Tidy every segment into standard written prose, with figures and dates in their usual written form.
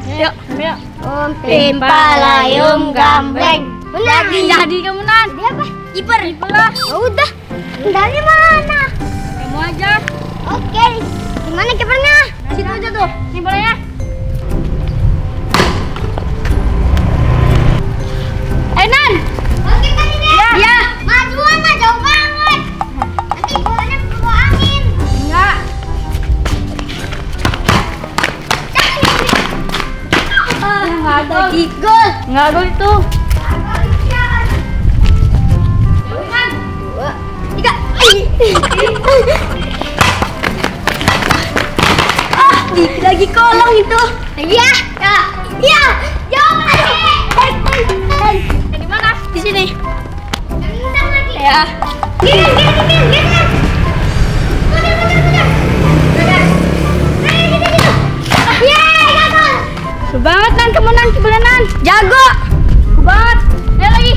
Yuk. Umpin palayum gambreng. Jadi kamu Nan. Dia apa? Kiper lah. Udah. Dari mana? Kamu aja. Oke. Gimana kipernya? Situ aja tuh. Ini bolanya. Nan. Oke kan ini? Ya. Majuan lah, jauh banget. Nanti bolanya bawa angin. Enggak. Enggak gol. Gol. Enggak gol itu. Dikit lagi kolong itu. Iya. Iya. Jauh lagi. Di mana? Di sini. Tendang lagi. Ya. Gini. Seru banget Nan, kamu Nan, kebelan Nan. Jago. Seru banget. Ayo lagi.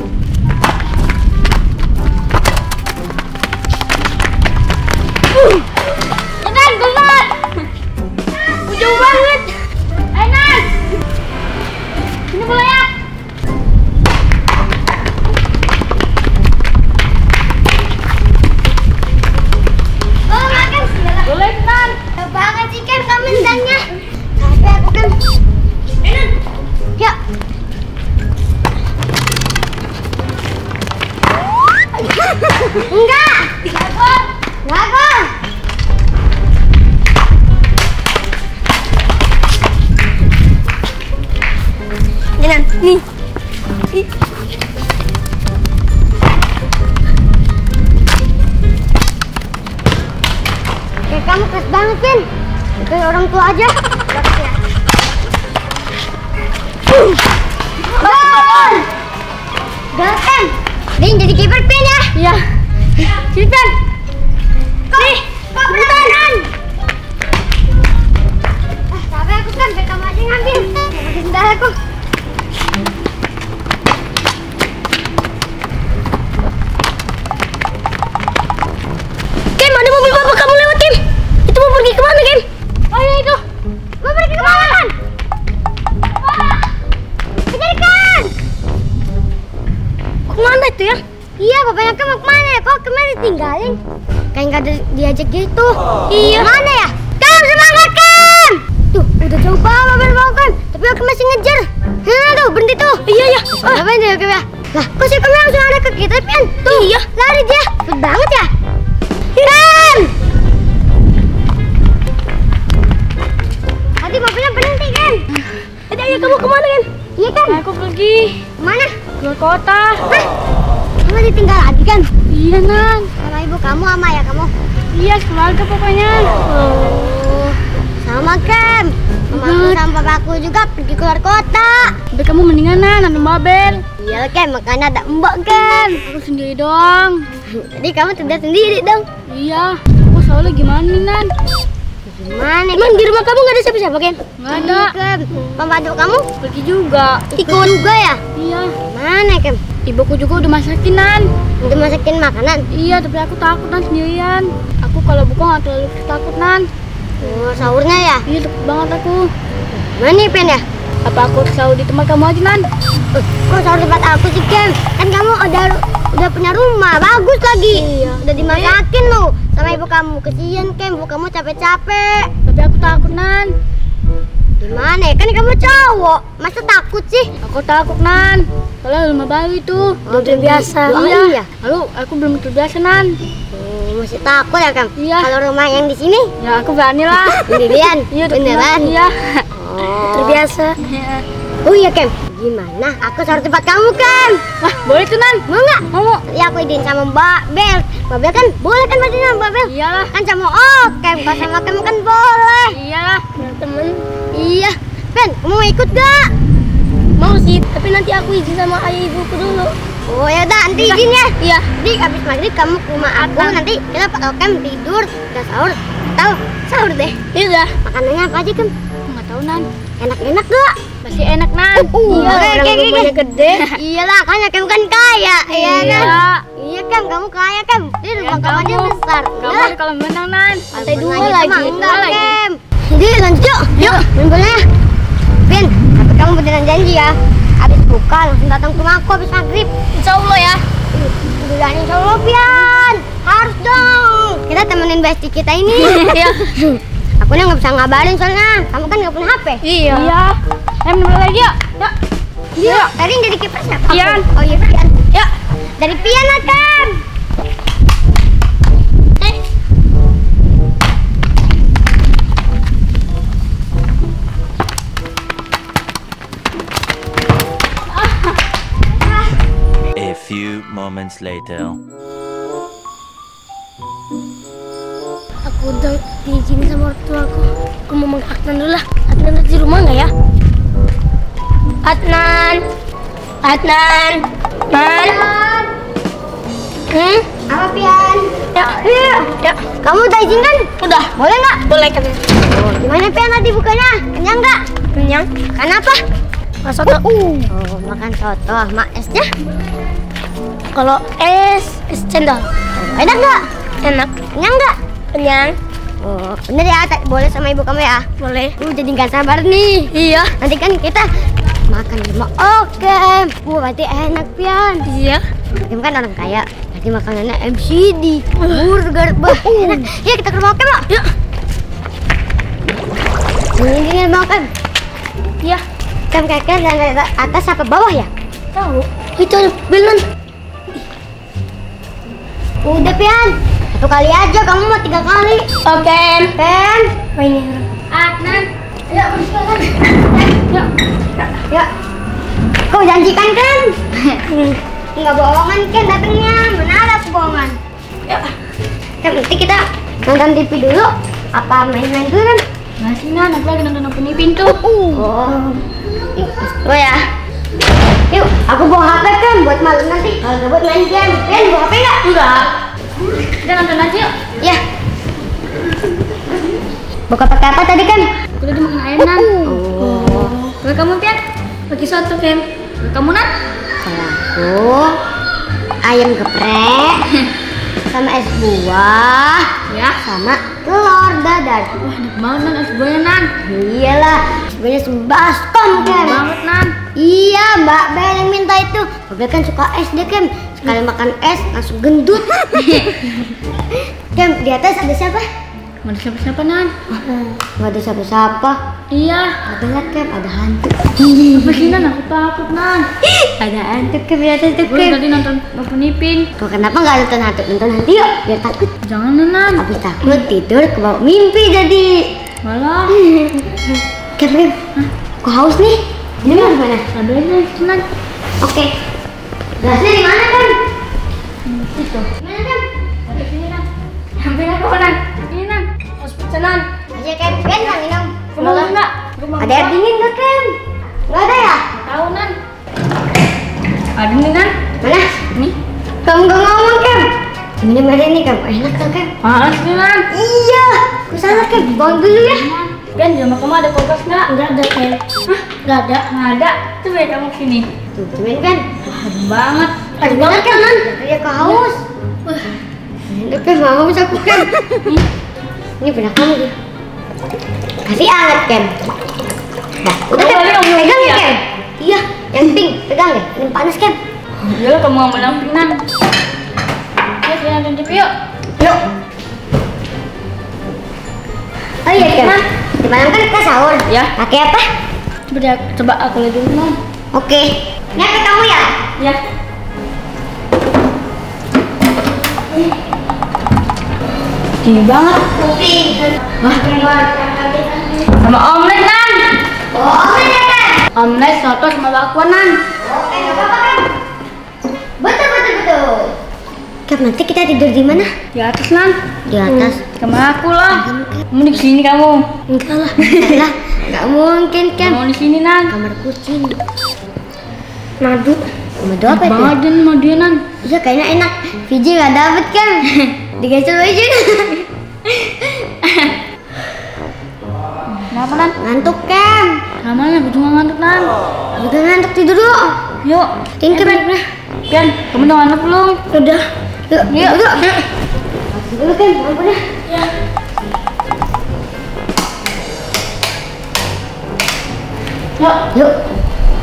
Nan, kebelan. Jauh banget. Ayo Nan. Ini bola ya. Oh, makan sih. Boleh Nan. Jauh banget sih kan kamu tendangnya. Tapi aku kan. Ya. Enggak. Enggak gol. Nan, nih. Kayak kamu keras banget, Ken. Kayak orang tua aja. Gol! Gol, Ken. Din jadi kiper Pen ya. Iya. Sini Pen. Nih, kok beneran? Tapi aku kan biar kamu aja ngambil. Bentar aku. Kim, ada mobil bapak kamu lewat Kim. Itu mau pergi kemana Kim? Oh iya itu. Mau pergi kemana kan? Kejar. Kemana itu ya? Iya, bapaknya kan mau kemana ya? Kok kemarin ditinggalin? Kayak nggak ada diajak gitu. Iya. Mana ya? Kam, semangat Kam! Tuh, udah jauh banget kan. Tapi aku masih ngejar. Tuh, berhenti tuh. Iya ya. Ngapain dia Kam ya? Lah, kok si Kam langsung ada ke kita Pen? Tuh, Iya. lari dia. Cepet banget ya. Kam! Tadi bapaknya berhenti kan? Ayo kamu kemana Kim? Iya kan? Aku pergi Mana? keluar kota. Hah? Kamu ditinggal lagi kan? Iya Nan. Sama ibu kamu sama ya kamu? Iya keluarga pokoknya. Oh, sama Kem. Mama aku sama papaku juga pergi keluar kota. Tapi kamu mendingan Nan, ambil mobil. Iya Kem, makanya ada mbak Kem. Aku sendiri doang. Jadi kamu tidak sendiri dong. Iya. Aku soalnya gimana nih Nan? Gimana? Emang di rumah kamu nggak ada siapa-siapa Ken? Nggak ada. Kem. Pembantu kamu Pergi juga. ikut juga ya? Iya. Mana Kem? Ibuku juga udah masakin Nan. Udah masakin makanan? Iya, tapi aku takut Nan sendirian. Aku kalau buka nggak terlalu takut Nan. Oh, sahurnya ya? Iya, takut banget aku. Mana nih Pen ya? Apa aku selalu di tempat kamu aja Nan? Kok sahur tempat aku sih Kem? Kan kamu udah punya rumah, bagus lagi. Iya. Udah dimasakin loh sama ibu kamu. Kesian Kem, ibu kamu capek-capek. Tapi aku takut Nan. Gimana ya? Kan kamu cowok, masa takut sih? Aku takut Nan. Soalnya rumah baru itu. Belum terbiasa. Iya. Lalu aku belum terbiasa Nan. Masih takut ya Kam? Iya. Kalau rumah yang di sini Ya aku berani lah. sendirian? Iya, Beneran? Iya. Oh. Terbiasa. Iya. Oh iya Kem, gimana? Aku sahur tempat kamu Kem. Wah, boleh tuh Nan. Mau nggak? Mau. Ya aku izin sama Mbak Bel. Mbak Bel kan boleh kan berarti sama Mbak Bel? Iyalah. Kan sama Kem, kalau sama Kem kan boleh. Iyalah. Temen. Iya. Ben, kamu mau ikut gak? Mau sih, tapi nanti aku izin sama ayah ibuku dulu. Oh ya udah, nanti izin ya. Iya. Jadi abis maghrib kamu ke rumah aku, nanti kita pakai Kem tidur, udah sahur. Tahu? Sahur deh. Iya. Makanannya apa aja Kem? Nggak tahu Nan. Enak-enak gak? Masih enak Nan. Iya, orang rumahnya gede. Iyalah, kan Kem kan kaya, iya kan? Iya. Iya Kem, kamu kaya Kem. Jadi rumah kamu aja besar. Kamu ada kalau menang Nan. Lantai Lantai 2 lagi. Enggak Kem. Jadi lanjut yuk. Yuk, main bola ya. Pian janji ya. Habis buka langsung datang ke rumah aku habis maghrib. Insya Allah ya. Udah insya Allah Pian. Harus dong. Kita temenin bestie kita ini. Iya. Aku nggak bisa ngabarin soalnya. Kamu kan nggak punya HP. Iya. Bener lagi ya. Ya. Iya. Tadi yang dari kiper siapa? Pian. Oh iya Pian. Ya. Dari Pian akan. A few moments later. Aku udah diizinin sama orang tua aku. Aku mau manggil Adnan dulu lah. Adnan ada di rumah nggak ya? Adnan. Adnan. Man. Apa Pian? Ya. Ya. Kamu udah izin kan? Udah. Boleh nggak? Boleh kan? Oh, gimana Pian tadi bukanya? Kenyang nggak? Kenyang. Kenapa? Soto. Oh, makan soto. Mak esnya? Kalau es cendol. Enak nggak? Enak. Kenyang nggak? Kenyang. Oh, bener ya, boleh sama ibu kamu ya? Boleh. Jadi nggak sabar nih. Iya. Nanti kan kita makan di rumah. Oke. Berarti enak Pian. Iya. Kim kan orang kaya. Nanti makanannya MCD, burger, enak. Ya kita ke rumah Oke Mak. Yuk. Ini mau kan? Iya. Kan kakek dari atas apa bawah ya? Tahu. Itu ada belan. Udah Pian. Satu kali aja, kamu mau 3 kali. Oke. Pen. Mainin. Adnan. Ya, silakan. Yuk. Ya. Kau janjikan kan? Enggak bohongan kan datangnya. Mana ada aku bohongan? Ya. Kan nanti kita nonton TV dulu. Apa main-main dulu kan? Masih Nan, aku lagi nonton Open Pintu. Oh. Oh ya. Yuk, aku bawa HP kan buat malam nanti. Kalau nggak buat main game. Pen, bawa HP nggak? Enggak. Kita nonton aja yuk. Ya. Buka pakai apa tadi kan? Aku tadi makan ayam Nan. Oh. Kalau kamu Pian, pakai soto Ken. Kalau kamu Nan? Kalau aku ayam geprek sama es buah Ya. sama telur dadar. Wah, enak banget Nan es buahnya Nan. Iyalah, sebenarnya sebaskom Enak kan. banget Nan. Iya, Mbak Bel yang minta itu. Mbak Bel kan suka es deh Kem. Sekali makan es langsung gendut. Kem, di atas ada siapa? Mana siapa-siapa Nan? Gak ada siapa-siapa. Iya. Ada lihat Kem, ada hantu. Apa sih Nan? Aku takut Nan. Ada hantu Kem di atas tuh Gue Kem. tadi nonton Open Ipin. Kok kenapa nggak nonton hantu? Nonton hantu yuk, biar takut. Jangan Nan. Habis takut tidur kebawa mimpi jadi. Malah. Kem, Kem. Kok haus nih? Ini di mana? Ada aja Nan. Oke. Gelasnya di mana Kem? Itu. Mana Kem? Ada sini Nan. Hampir aku Nan. Ini Nan. Hospital Nan. Aja Kem, Kem nggak minum. Kamu mau enggak? Ada air dingin nggak Kem? Nggak ada ya? Tahu Nan. Ada nih Nan. Mana? Nih. Kamu nggak ngomong Kem? Minum air ini Kem, enak kan Kem? Panas nih Nan. Iya, kesana Kem, buang dulu ya. Ben, di rumah kamu ada kulkas nggak? Nggak ada Ken. Hah? Nggak ada? Nggak ada. Coba ya kamu sini. Tuh, cuman Kem. Adem banget. Ada banget Kem, Nan. Dia kehaus. Enak Kem, haus aku Kem. Ini punya kamu ya. Kasih anget Kem. Nah, udah Kem, Kamu lagi ngomong pegang ya ya? Kem. Iya, yang pink, pegang deh. Ini panas Kem. Iya, kamu ngambil yang pink Nan. Yuk, kita nonton TV yuk. Yuk. Oh iya Kem. Di malam kan kita sahur. Ya. Pakai apa? Coba aku lihat dulu Nan. Oke. Ini apa kamu ya? Ya. Tinggi banget. Putih. Wah. Sama omelet Nan. Oh, omelet ya Kem. Omelet, soto sama bakwan Nan. Oke, nggak apa-apa Kem. Betul. Kem, nanti kita tidur di mana? Di atas Nan. Di atas. Sama aku lah. Kamu di sini kamu. Enggak lah. Enggak lah. Nggak mungkin Kem. Kamu di sini Nan. Kamar kucing. Madu. Madu apa itu? Banget madu Nan. Iya kayaknya enak. Fiji nggak dapet Kem. Digeser aja. Kenapa Nan? Ngantuk Kem. Namanya aku juga ngantuk Nan. Juga ngantuk tidur dulu. Yuk. Tin Kem. Pian, kamu udah ngantuk belum? Udah. Yuk. Yuk. Yuk. Dulu Kem. Ampun ya. Ya. Yuk.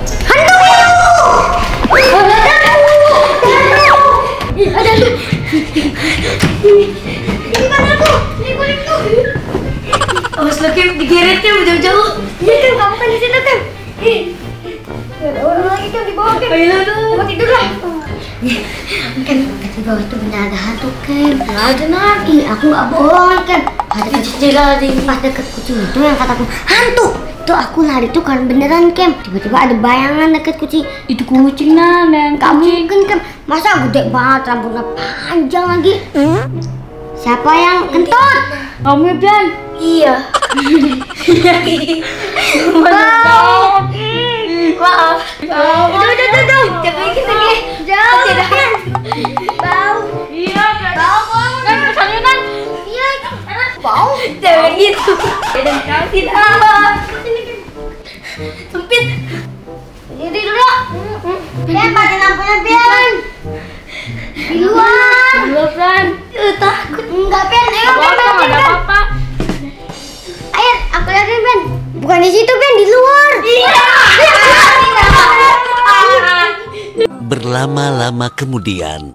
Ada lu. Ini padaku. Ini kulitku. Awas lo Kem, digeret Kem jauh-jauh. Iya Kem, kamu kan di situ Kem. Ada orang lagi Kem di bawah Kem. Ayo lu. Kamu tidur lah. Kem, di bawah itu benar ada hantu Kem. Nggak ada nak. Ih, aku nggak bohong Kem. Ada Jendela di pas deket kucing itu yang kataku hantu. Itu aku lari tuh kan beneran Kem. Tiba-tiba ada bayangan deket kucing. itu kucing nah dan Gak mungkin Kem. Masa gede banget rambutnya panjang lagi. Siapa yang kentut? kamu Pian. Iya. Maaf. Maaf. Jauh. Jaga kita nih. Jauh. Bau. Iya kan. Bau. Kan kesalinan. Iya. Bau. Jangan gitu. Dan kau tidak. Sempit. Jadi dulu. Pian, pada lampunya Pian. Di luar. Dua Pian. Takut. Enggak Pian. Ayo Apa Pian. apa ada apa? Ayo, aku liatin Pian. Bukan di situ Pian, di luar. Iya. Berlama-lama kemudian.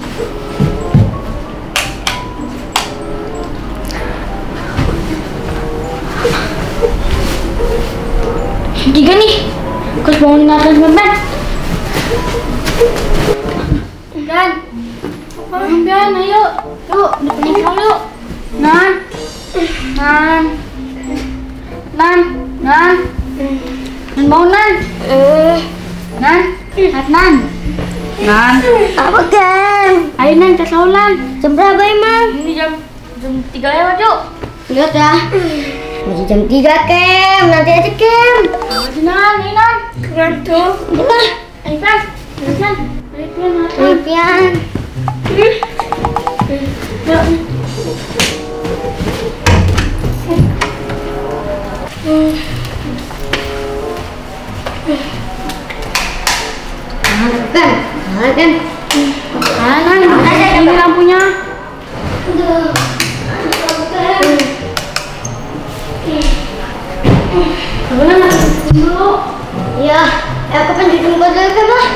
Tiga nih. Kau bangunin atas beban. Dan. Bangun Pian, ayo. Yuk, depan kau yuk. Nan. Nan. Nan. Nan. Nan bangun Nan. Nan. Nan. Nan. Apa Kem? Ayo Nan, kita saulan. Jam berapa emang? Ini jam 3 lewat yuk. Lihat ya. Masih jam 3 Kem. Nanti aja Kem. Ayo Nan, ini Nan. Ngantuk. Udah. Ayo Pian. Ayo Pian. Ayo Pian, Ayo Pian. Yuk. Kem. Kem. Nan, ini lampunya. Kebetulan aku dulu. Ya, aku pengen dijemput dulu Kem lah.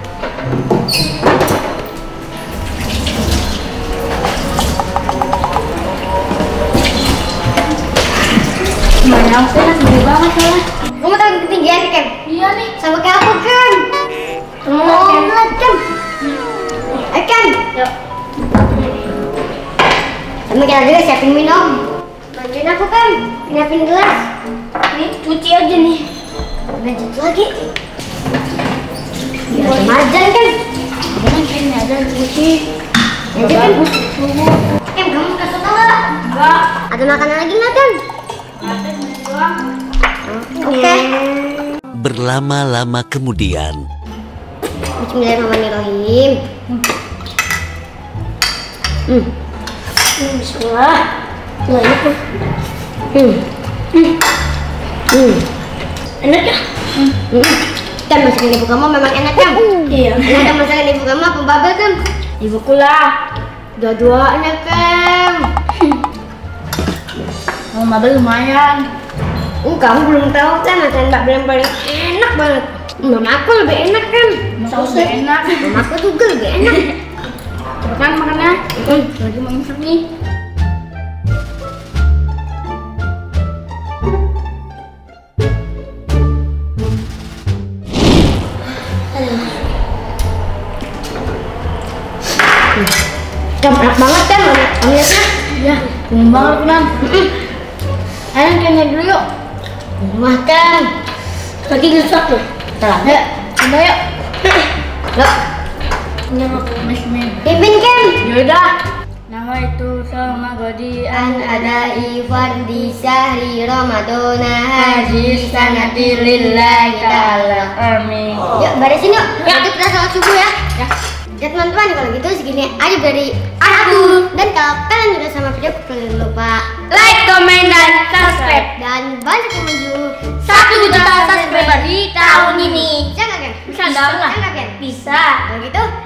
Banyak sih, gede banget soalnya. Kamu tahu ketinggian Kem? Iya nih. Sama kayak aku Kem. Oh, lihat Kem. Kem. Yuk. Sama kita juga siapin minum. Bantuin aku Kem. Siapin gelas. Ini cuci aja nih. Lanjut lagi. Ya, majan Kem. Jangan kayaknya ada cuci. Lanjut Kem. Kem, kamu kasih tau nggak? Enggak. Ada makanan lagi nggak Kem? Ada ini doang. Oke. Berlama-lama kemudian. Bismillahirrahmanirrahim. Bismillah. Enak ya? Kan masakan ibu kamu memang enak Kan? Iya. Enak kan masakan ibu kamu apa babel Kan? Ibuku lah. Dua-duanya Kan? Mau mabel lumayan. Kamu belum tahu kan masakan babel yang paling enak banget. Mama aku lebih enak Kan? Saus lebih enak. Mama aku juga lebih enak. Cepetan makannya. Lagi mau imsak nih. Kan enak banget Kan? Omeletnya. Iya. Belum banget Nan. Ayo kayaknya dulu yuk. Rumah Kan? Lagi gesak loh. Telah. Ayo. Udah yuk. Loh, Ini aku mesmen. pimpin Kan? Yaudah. Nama itu sama Godian Ada Ivan di Syahri Ramadana Haji sanati lillahi ta'ala. Amin. Yuk beresin yuk. Ya. Nanti kita sholat subuh ya. Ya. Ya teman-teman, kalau gitu segini aja dari aku. Dan kalau kalian juga sama video, jangan lupa Like, comment, dan subscribe. dan banyak yang menuju 1 juta subscriber di tahun ini. Bisa nggak Kan? Bisa dong lah. Bisa nggak Kan? Bisa. Kalau gitu